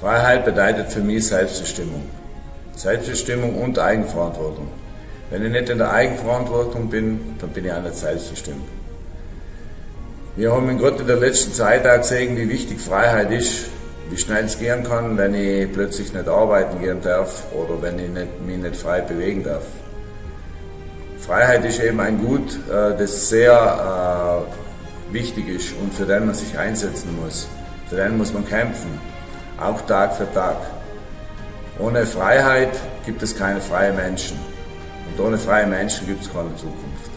Freiheit bedeutet für mich Selbstbestimmung. Selbstbestimmung und Eigenverantwortung. Wenn ich nicht in der Eigenverantwortung bin, dann bin ich auch nicht selbstbestimmt. Wir haben gerade in der letzten Zeit auch gesehen, wie wichtig Freiheit ist, wie schnell es gehen kann, wenn ich plötzlich nicht arbeiten gehen darf oder wenn ich mich nicht frei bewegen darf. Freiheit ist eben ein Gut, das sehr wichtig ist und für den man sich einsetzen muss. Für den muss man kämpfen, auch Tag für Tag. Ohne Freiheit gibt es keine freien Menschen und ohne freie Menschen gibt es keine Zukunft.